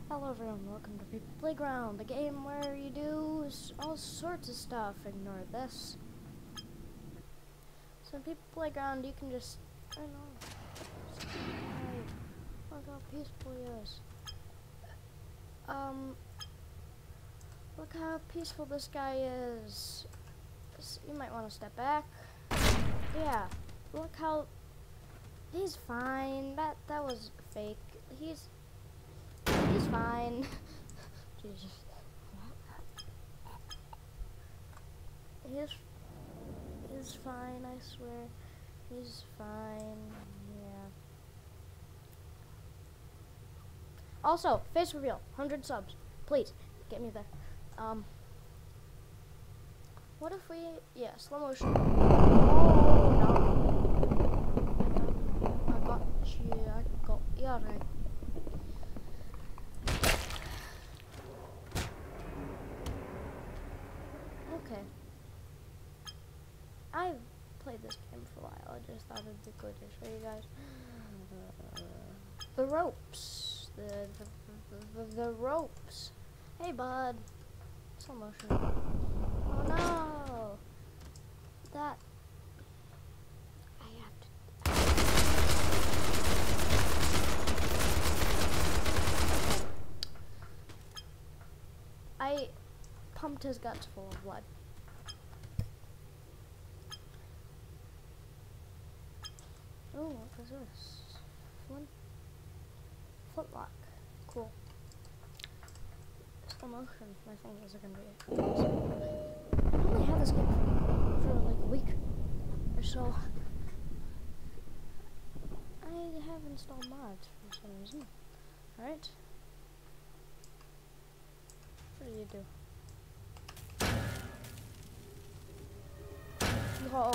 Hello everyone, welcome to People Playground, the game where you do all sorts of stuff. Ignore this. So in People Playground you can just, I don't know, look how peaceful he is. Look how peaceful this guy is. You might want to step back. Yeah, look how, he's fine. That was fake. He's fine. Jesus. He's fine, I swear. He's fine. Yeah. Also, face reveal. 100 subs. Please, get me there. What if we, yeah, slow motion. Oh, no. I got you, right. Okay. I've played this game for a while. I just thought it'd be good to show you guys the ropes. The ropes. Hey, bud. Slow motion. Oh no. That. I have to. I pumped his guts full of blood. Oh, what was this? Footlock. Cool. Slow motion. My fingers are gonna be. I only had this game for like a week or so. I have installed mods for some reason. Alright. What do you do? Oh.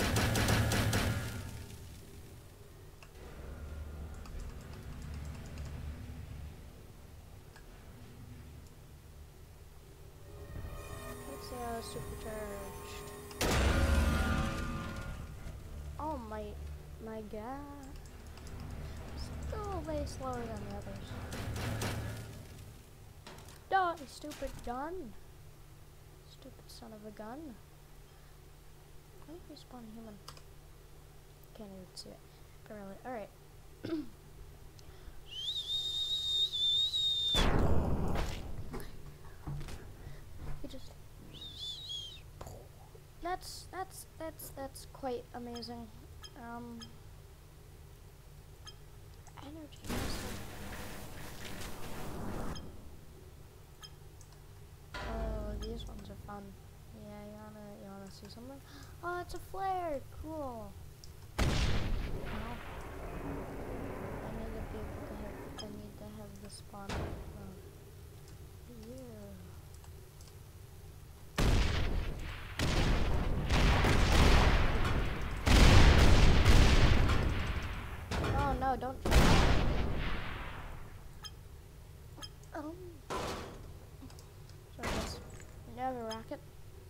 Let's supercharged. Oh my god. Still way slower than the others. Die, stupid gun. Stupid son of a gun. Why did we spawn human? Can't even see it. Barely. Alright. You just that's quite amazing. Energy. Oh, these ones are fun. Yeah, you wanna see something? Oh, it's a flare. Cool. No. I need to have the spawn. Oh no, don't. So this, you have a rocket.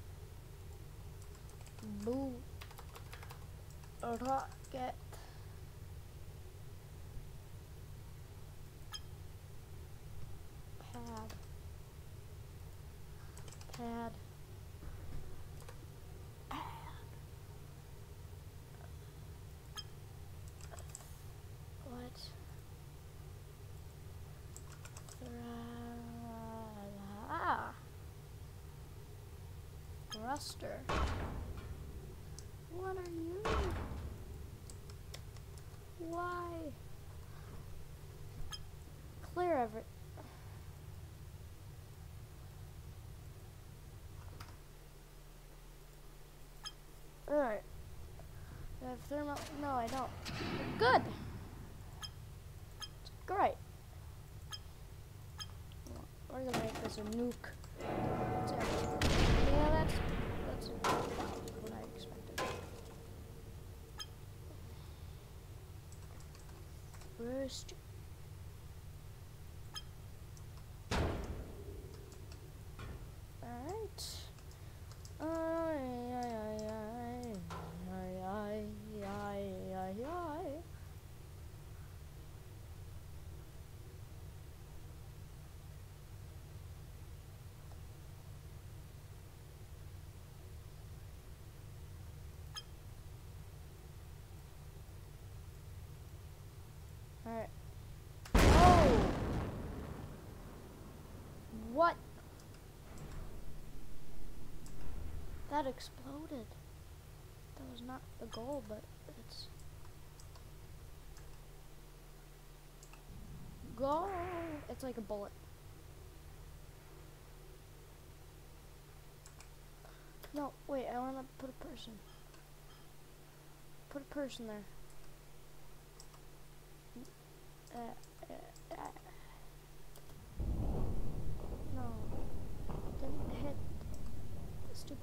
Boo. A rocket. Pad. What? Thruster. What are you? Why? Clear every. Alright. I have thermal. No, I don't. Good. It's great. We're gonna make this a nuke. Yeah, that's what I expected. First. Alright. Alright. Oh! What? That exploded. That was not the goal, but it's... Go! It's like a bullet. No, wait, I want to put a person. Put a person there. No. Didn't hit the stupid.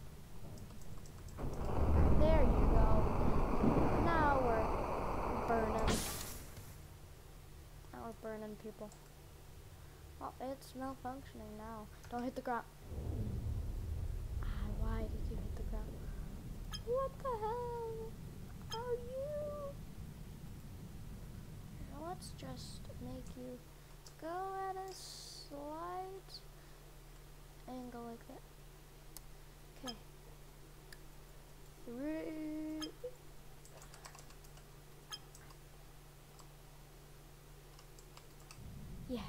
There you go. Now we're burning. Now we're burning people. Oh, it's malfunctioning now. Don't hit the ground. Why did you hit the ground? What the hell are you? Now let's just make you go at a slight angle like that. Okay. 3. Yeah.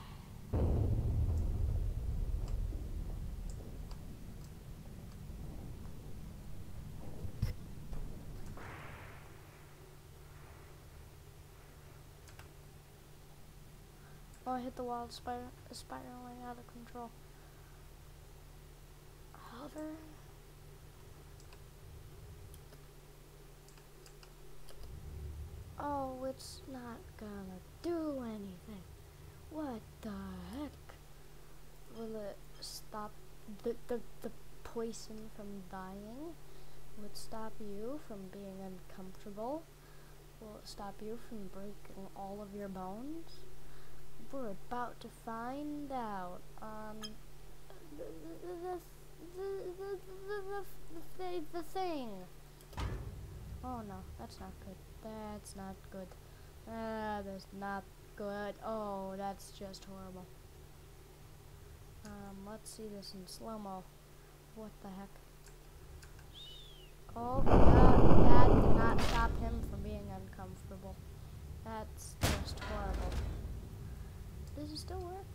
Oh, I hit the wall, spiraling out of control. Hover. Oh, it's not gonna do anything. What the heck? Will it stop the poison from dying? Will it stop you from being uncomfortable? Will it stop you from breaking all of your bones? We're about to find out. The thing. Oh no, that's not good. That's not good. That's not good. Oh, that's just horrible. Let's see this in slow-mo. What the heck? Oh god, that did not stop him from being uncomfortable. That's just horrible. Does it still work?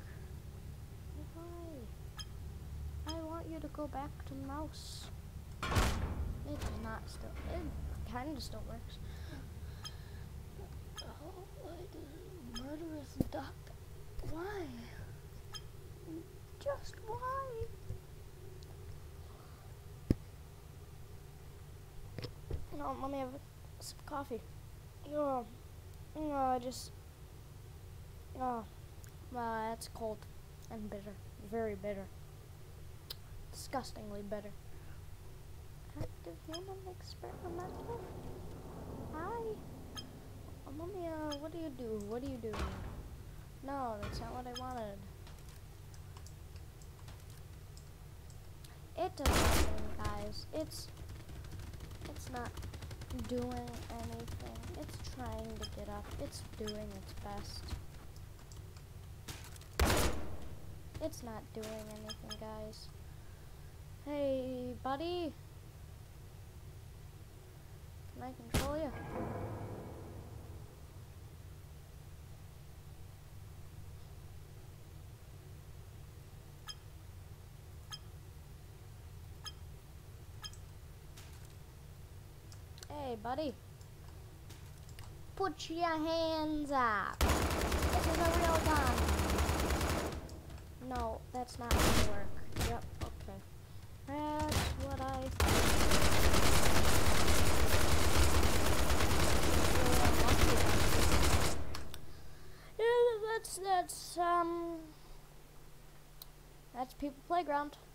Why? I want you to go back to mouse. It does not still. It kind of still works. Oh, murderous duck. Why? Just why? No, let me have a sip of coffee. Oh, that's cold and bitter. Very bitter. Disgustingly bitter. Active human experimental? Hi. Mommy, what do you do? What do you do? No, that's not what I wanted. It does nothing, guys. It's not doing anything. It's trying to get up. It's doing its best. It's not doing anything, guys. Hey, buddy. Can I control you? Hey, buddy. Put your hands up. This is a real gun. No, that's not gonna work. Yep, okay. That's what I yeah, that's People Playground.